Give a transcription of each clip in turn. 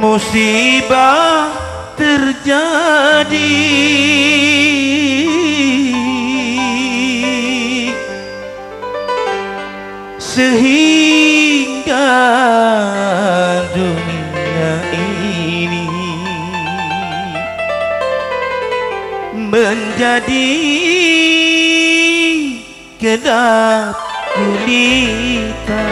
musibah terjadi, sehingga dunia ini menjadi kedap gulita.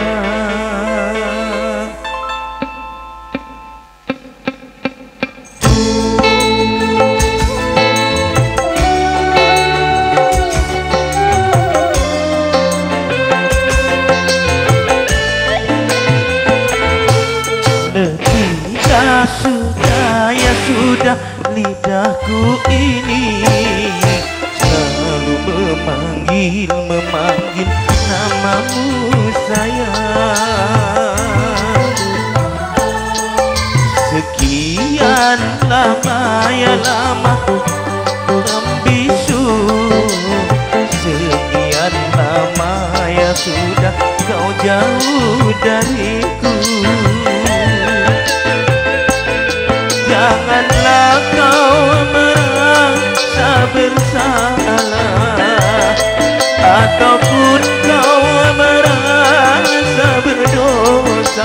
Sudah lidahku ini selalu memanggil namamu sayang. Sekian lama ya lama membisu, sekian lama ya sudah kau jauh dariku. Janganlah kau merasa bersalah, ataupun kau merasa berdosa,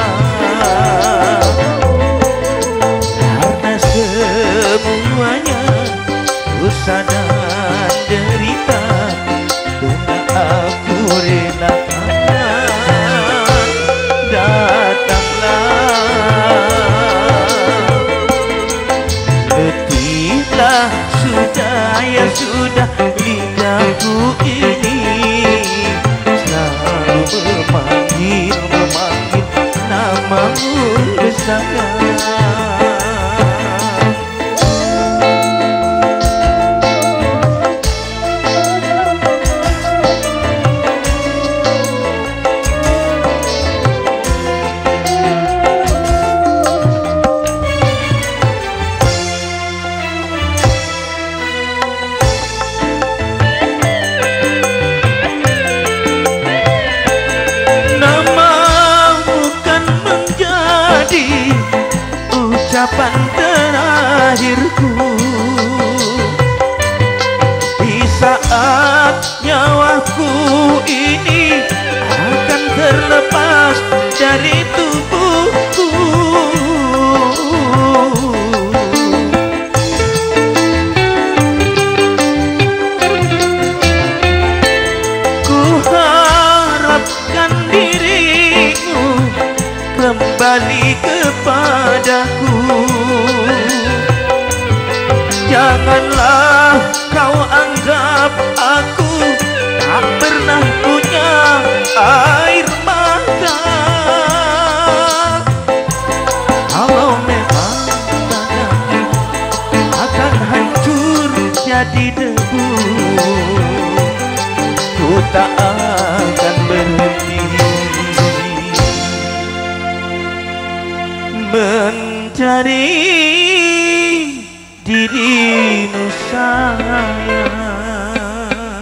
karena semuanya dosa dan derita telah aku relakan. Letihlah sudah ya sudah lidahku ini selalu memanggil namamu sayang. Ucapan terakhirku di saat nyawaku ini akan terlepas dari tubuhku. Ku harapkan dirimu kembali kepadaku. Janganlah kau anggap aku tak pernah punya air mata. Kalau memang tanahku akan hancur jadi debu, ku tak akan berhenti mencari dirimu sayang.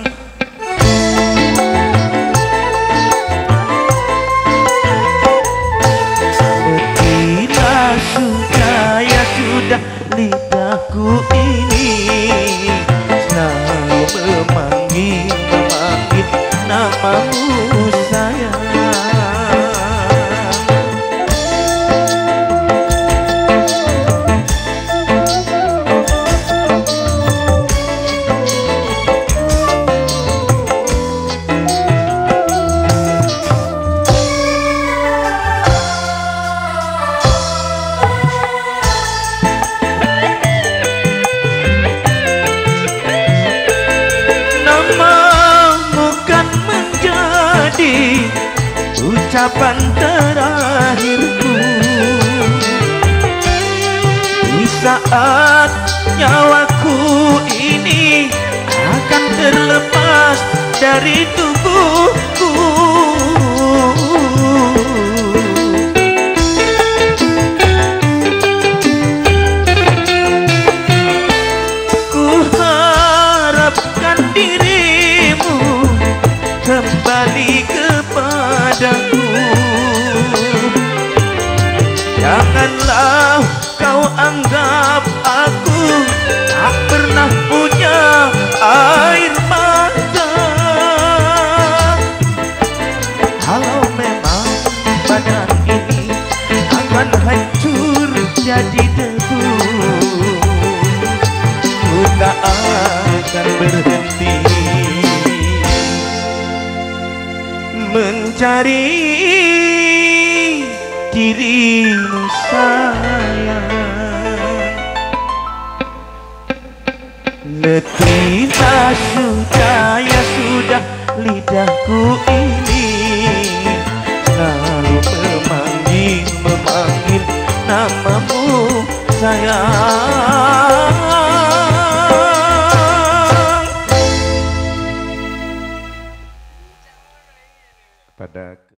Letihlah sudah ya sudah lidahku ini selalu memanggil namamu sayang. Ucapan terakhirku di saat nyawaku ini akan terlepas dari tubuhku. Ku harapkan dirimu kembali kepadaku. Janganlah kau anggap aku tak pernah punya air mata. Kalau memang badan ini akan hancur jadi debu, ku tak akan berhenti mencari dirimu sayang. Letih sudah ya sudah lidahku ini selalu memanggil namamu sayang.